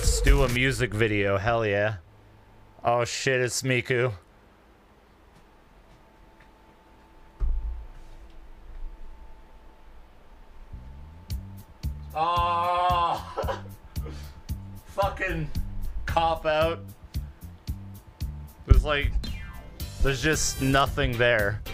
Let's do a music video, hell yeah. Oh shit, it's Miku. Oh, fucking cop out. There's like, there's just nothing there.